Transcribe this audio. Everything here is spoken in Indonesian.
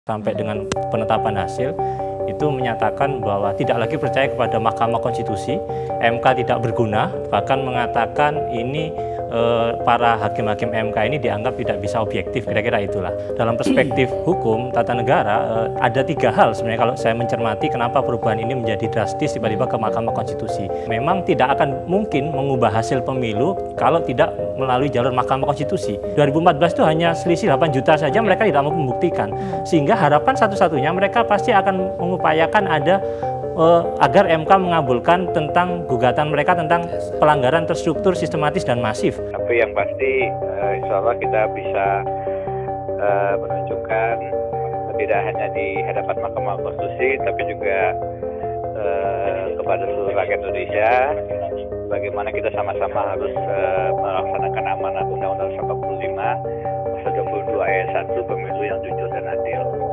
sampai dengan penetapan hasil itu menyatakan bahwa tidak lagi percaya kepada Mahkamah Konstitusi, MK tidak berguna, bahkan mengatakan ini para hakim-hakim MK ini dianggap tidak bisa objektif, kira-kira itulah. Dalam perspektif hukum tata negara ada tiga hal sebenarnya kalau saya mencermati kenapa perubahan ini menjadi drastis tiba-tiba ke Mahkamah Konstitusi. Memang tidak akan mungkin mengubah hasil pemilu kalau tidak melalui jalur Mahkamah Konstitusi. 2014 itu hanya selisih 8 juta saja mereka tidak mau membuktikan. Sehingga harapan satu-satunya mereka pasti akan mengupayakan ada agar MK mengabulkan tentang gugatan mereka tentang pelanggaran terstruktur, sistematis, dan masif. Tapi yang pasti insya Allah kita bisa menunjukkan tidak hanya di hadapan Mahkamah Konstitusi, tapi juga kepada seluruh rakyat Indonesia, bagaimana kita sama-sama harus melaksanakan amanat Undang-Undang 45 pasal 22 ayat 1 pemilu yang jujur dan adil.